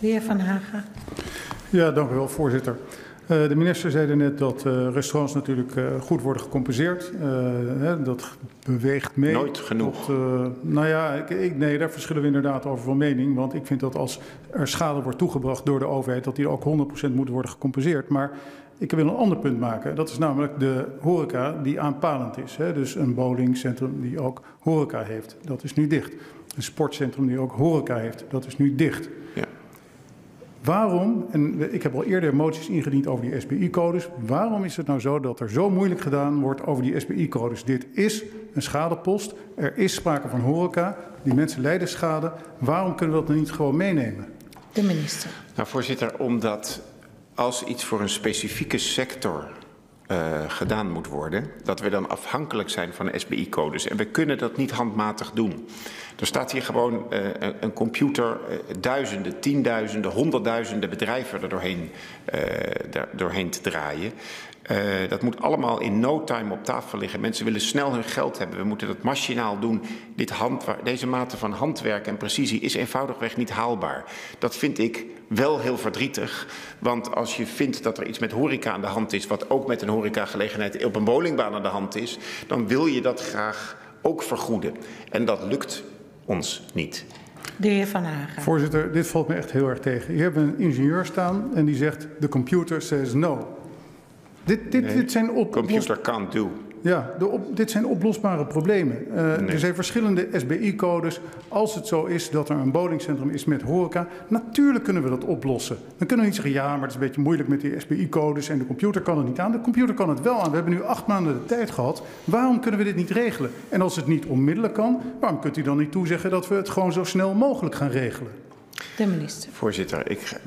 De heer Van Haga. Ja, dank u wel, voorzitter. De minister zei net dat restaurants natuurlijk goed worden gecompenseerd. Dat beweegt mee. Nooit genoeg. Nou ja, nee, daar verschillen we inderdaad over van mening. Want ik vind dat als er schade wordt toegebracht door de overheid, dat die ook 100% moet worden gecompenseerd. Maar ik wil een ander punt maken. Dat is namelijk de horeca die aanpalend is. Dus een bowlingcentrum die ook horeca heeft, dat is nu dicht. Een sportcentrum die ook horeca heeft, dat is nu dicht. Ja. Waarom, en ik heb al eerder moties ingediend over die SBI-codes, waarom is het nou zo dat er zo moeilijk gedaan wordt over die SBI-codes? Dit is een schadepost, er is sprake van horeca, die mensen lijden schade. Waarom kunnen we dat niet gewoon meenemen? De minister. Nou, voorzitter, omdat als iets voor een specifieke sector gedaan moet worden, dat we dan afhankelijk zijn van SBI-codes. En we kunnen dat niet handmatig doen. Er staat hier gewoon een computer, duizenden, tienduizenden, honderdduizenden bedrijven er doorheen te draaien. Dat moet allemaal in no time op tafel liggen. Mensen willen snel hun geld hebben. We moeten dat machinaal doen. Deze mate van handwerk en precisie is eenvoudigweg niet haalbaar. Dat vind ik wel heel verdrietig. Want als je vindt dat er iets met horeca aan de hand is, wat ook met een horecagelegenheid op een bowlingbaan aan de hand is, dan wil je dat graag ook vergoeden. En dat lukt ons niet. De heer Van Haga. Voorzitter, dit valt me echt heel erg tegen. Hier hebben we een ingenieur staan en die zegt, the computer says no. Dit zijn computer can't do. Ja, dit zijn oplosbare problemen. Er zijn verschillende SBI-codes. Als het zo is dat er een bowlingcentrum is met horeca, natuurlijk kunnen we dat oplossen. Dan kunnen we niet zeggen, ja, maar het is een beetje moeilijk met die SBI-codes en de computer kan het niet aan. De computer kan het wel aan. We hebben nu 8 maanden de tijd gehad. Waarom kunnen we dit niet regelen? En als het niet onmiddellijk kan, waarom kunt u dan niet toezeggen dat we het gewoon zo snel mogelijk gaan regelen? De minister. Voorzitter,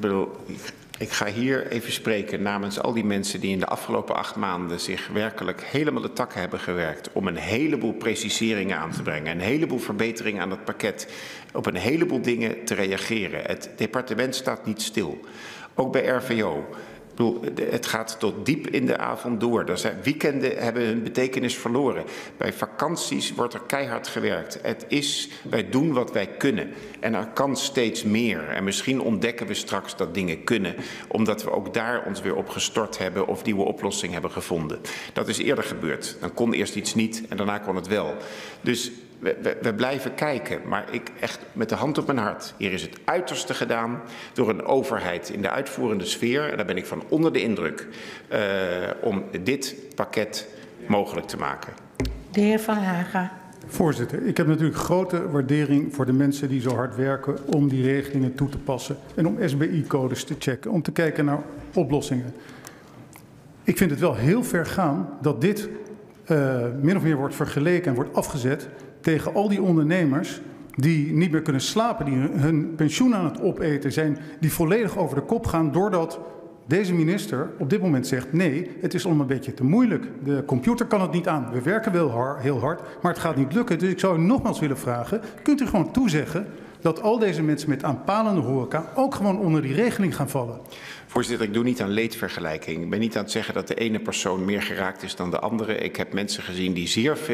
ik ga hier even spreken namens al die mensen die in de afgelopen 8 maanden zich werkelijk helemaal de takken hebben gewerkt om een heleboel preciseringen aan te brengen, een heleboel verbeteringen aan het pakket, op een heleboel dingen te reageren. Het departement staat niet stil. Ook bij RVO. Ik bedoel, het gaat tot diep in de avond door. Weekenden hebben hun betekenis verloren. Bij vakanties wordt er keihard gewerkt. Wij doen wat wij kunnen. En er kan steeds meer. En misschien ontdekken we straks dat dingen kunnen, omdat we ook daar ons weer op gestort hebben of nieuwe oplossingen hebben gevonden. Dat is eerder gebeurd. Dan kon eerst iets niet en daarna kon het wel. Dus we blijven kijken, maar ik echt met de hand op mijn hart. Hier is het uiterste gedaan door een overheid in de uitvoerende sfeer. En daar ben ik van onder de indruk om dit pakket mogelijk te maken. De heer Van Haga. Voorzitter, ik heb natuurlijk grote waardering voor de mensen die zo hard werken om die regelingen toe te passen. En om SBI-codes te checken, om te kijken naar oplossingen. Ik vind het wel heel ver gaan dat dit min of meer wordt vergeleken en wordt afgezet tegen al die ondernemers die niet meer kunnen slapen, die hun pensioen aan het opeten zijn, die volledig over de kop gaan doordat deze minister op dit moment zegt, nee, het is allemaal een beetje te moeilijk. De computer kan het niet aan. We werken wel heel hard, maar het gaat niet lukken. Dus ik zou u nogmaals willen vragen, kunt u gewoon toezeggen dat al deze mensen met aanpalende horeca ook gewoon onder die regeling gaan vallen? Voorzitter, ik doe niet aan leedvergelijking. Ik ben niet aan het zeggen dat de ene persoon meer geraakt is dan de andere. Ik heb mensen gezien die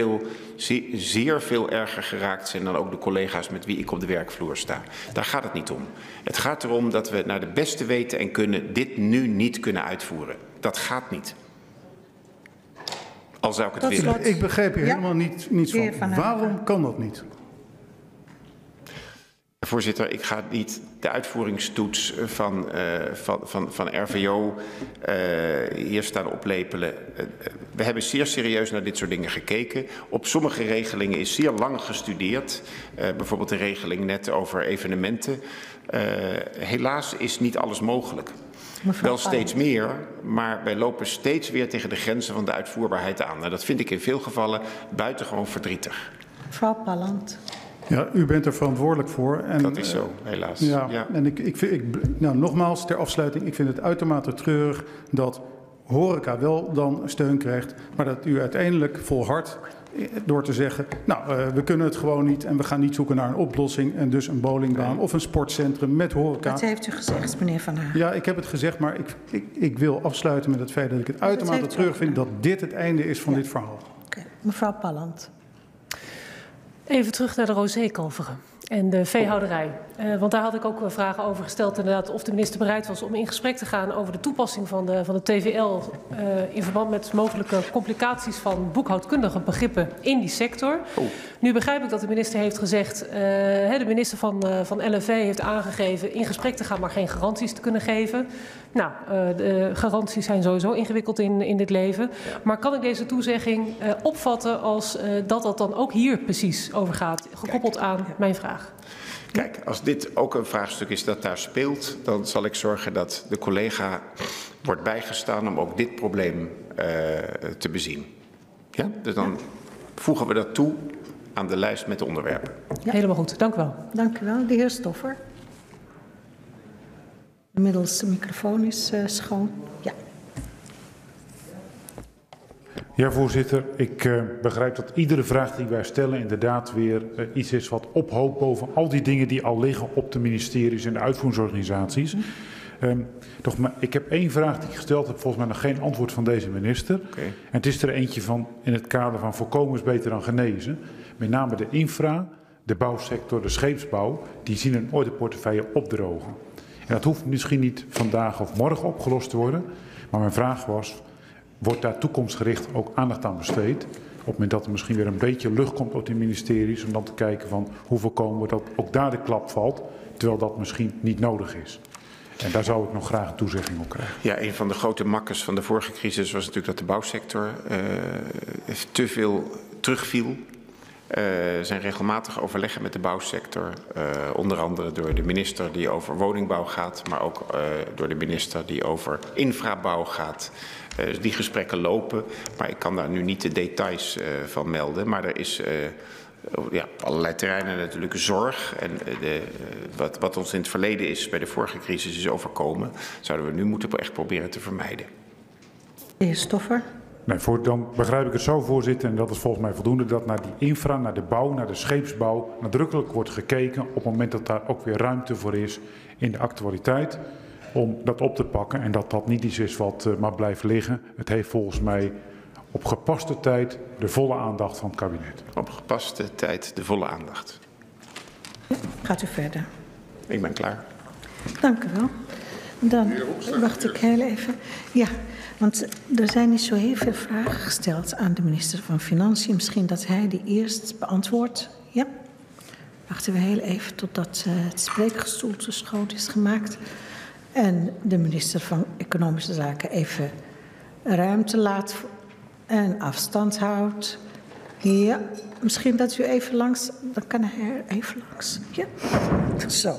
zeer veel erger geraakt zijn dan ook de collega's met wie ik op de werkvloer sta. Daar gaat het niet om. Het gaat erom dat we naar de beste weten en kunnen dit nu niet kunnen uitvoeren. Dat gaat niet. Al zou ik het willen. Ik begrijp hier helemaal niets van. Waarom kan dat niet? Voorzitter, ik ga niet de uitvoeringstoets van RVO hier staan oplepelen. We hebben zeer serieus naar dit soort dingen gekeken. Op sommige regelingen is zeer lang gestudeerd. Bijvoorbeeld de regeling net over evenementen. Helaas is niet alles mogelijk. Wel steeds meer, maar wij lopen steeds weer tegen de grenzen van de uitvoerbaarheid aan. Nou, dat vind ik in veel gevallen buitengewoon verdrietig. Mevrouw Palland. Ja, u bent er verantwoordelijk voor. En, dat is zo, helaas. Ja. En nou, nogmaals, ter afsluiting, ik vind het uitermate treurig dat horeca wel dan steun krijgt, maar dat u uiteindelijk volhardt door te zeggen, nou, we kunnen het gewoon niet en we gaan niet zoeken naar een oplossing en dus een bowlingbaan of een sportcentrum met horeca. Dat heeft u gezegd, meneer Van Haga. Ja, ik heb het gezegd, maar ik wil afsluiten met het feit dat ik het uitermate treurig vind dat dit het einde is van dit verhaal. Okay. Mevrouw Palland. Even terug naar de Rosé-kalveren. en de veehouderij. Want daar had ik ook vragen over gesteld, inderdaad, of de minister bereid was om in gesprek te gaan over de toepassing van de TVL in verband met mogelijke complicaties van boekhoudkundige begrippen in die sector. Nu begrijp ik dat de minister heeft gezegd, de minister van LNV heeft aangegeven in gesprek te gaan, maar geen garanties te kunnen geven. Nou, de garanties zijn sowieso ingewikkeld in dit leven. Maar kan ik deze toezegging opvatten als dat dan ook hier precies over gaat, gekoppeld aan mijn vraag? Kijk, als dit ook een vraagstuk is dat daar speelt, dan zal ik zorgen dat de collega wordt bijgestaan om ook dit probleem te bezien. Ja? Dus dan voegen we dat toe aan de lijst met de onderwerpen. Ja. Helemaal goed, dank u wel. Dank u wel. De heer Stoffer. Inmiddels de microfoon is schoon. Ja. Ja, voorzitter. Ik begrijp dat iedere vraag die wij stellen inderdaad weer iets is wat ophoopt boven al die dingen die al liggen op de ministeries en de uitvoeringsorganisaties. Maar ik heb één vraag die ik gesteld heb, volgens mij nog geen antwoord van deze minister. Okay. En het is er eentje van in het kader van voorkomen is beter dan genezen. Met name de infra, de bouwsector, de scheepsbouw, die zien hun ordeportefeuille opdrogen. En dat hoeft misschien niet vandaag of morgen opgelost te worden. Maar mijn vraag was, wordt daar toekomstgericht ook aandacht aan besteed? Op het moment dat er misschien weer een beetje lucht komt op die ministeries, om dan te kijken van hoe voorkomen we dat ook daar de klap valt, terwijl dat misschien niet nodig is. En daar zou ik nog graag een toezegging op krijgen. Ja, een van de grote makkers van de vorige crisis was natuurlijk dat de bouwsector te veel terugviel. Er zijn regelmatig overleggen met de bouwsector, onder andere door de minister die over woningbouw gaat, maar ook door de minister die over infrabouw gaat. Dus die gesprekken lopen, maar ik kan daar nu niet de details van melden. Maar er is allerlei terreinen natuurlijk zorg. En wat ons in het verleden is bij de vorige crisis is overkomen, zouden we nu moeten echt proberen te vermijden. De heer Stoffer. Nee, dan begrijp ik het zo, voorzitter, en dat is volgens mij voldoende, dat naar die infra, naar de bouw, naar de scheepsbouw nadrukkelijk wordt gekeken op het moment dat daar ook weer ruimte voor is in de actualiteit om dat op te pakken en dat dat niet iets is wat maar blijft liggen. Het heeft volgens mij op gepaste tijd de volle aandacht van het kabinet. Op gepaste tijd de volle aandacht. Ja, gaat u verder. Ik ben klaar. Dank u wel. Dan wacht ik heel even. Ja, want er zijn niet zo heel veel vragen gesteld aan de minister van Financiën. Misschien dat hij die eerst beantwoordt. Ja. Wachten we heel even totdat het spreekgestoelte schoon is gemaakt. En de minister van Economische Zaken even ruimte laat en afstand houdt. Ja, misschien dat u even langs, dan kan hij er even langs. Ja, zo.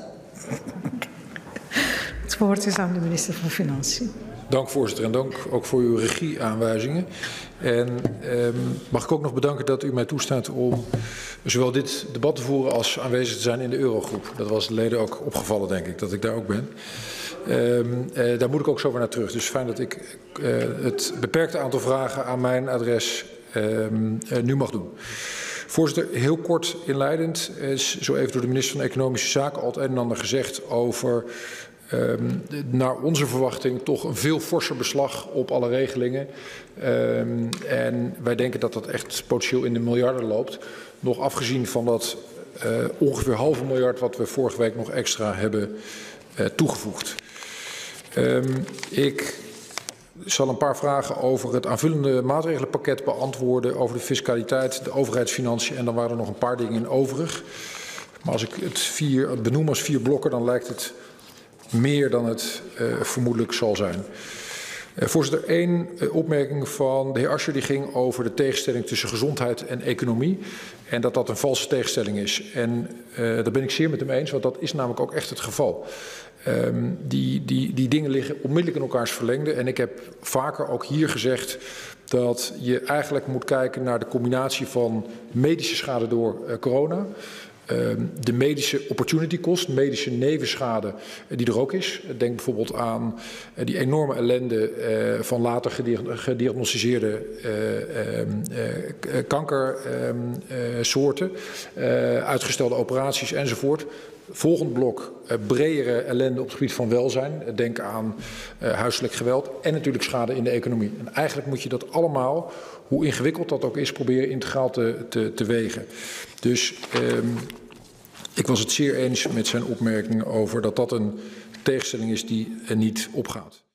Het woord is aan de minister van Financiën. Dank voorzitter en dank ook voor uw regieaanwijzingen. En mag ik ook nog bedanken dat u mij toestaat om zowel dit debat te voeren als aanwezig te zijn in de Eurogroep. Dat was de leden ook opgevallen, denk ik, dat ik daar ook ben. Daar moet ik ook zo weer naar terug. Dus fijn dat ik het beperkte aantal vragen aan mijn adres nu mag doen. Voorzitter, heel kort inleidend is zo even door de minister van Economische Zaken al het een en ander gezegd over naar onze verwachting toch een veel forser beslag op alle regelingen. En wij denken dat dat echt potentieel in de miljarden loopt. Nog afgezien van dat ongeveer $500 miljoen wat we vorige week nog extra hebben toegevoegd. Ik zal een paar vragen over het aanvullende maatregelenpakket beantwoorden, over de fiscaliteit, de overheidsfinanciën en dan waren er nog een paar dingen in overig. Maar als ik het benoem als 4 blokken, dan lijkt het meer dan het vermoedelijk zal zijn. Voorzitter, 1 opmerking van de heer Asscher die ging over de tegenstelling tussen gezondheid en economie. En dat dat een valse tegenstelling is. En daar ben ik zeer met hem eens, want dat is namelijk ook echt het geval. Die dingen liggen onmiddellijk in elkaars verlengde. En ik heb vaker ook hier gezegd dat je eigenlijk moet kijken naar de combinatie van medische schade door corona. De medische opportunity cost, medische nevenschade die er ook is. Denk bijvoorbeeld aan die enorme ellende van later gediagnosticeerde kankersoorten, uitgestelde operaties enzovoort. Volgend blok, bredere ellende op het gebied van welzijn. Denk aan huiselijk geweld en natuurlijk schade in de economie. En eigenlijk moet je dat allemaal, hoe ingewikkeld dat ook is, proberen integraal te wegen. Dus Ik was het zeer eens met zijn opmerking over dat dat een tegenstelling is die er niet opgaat.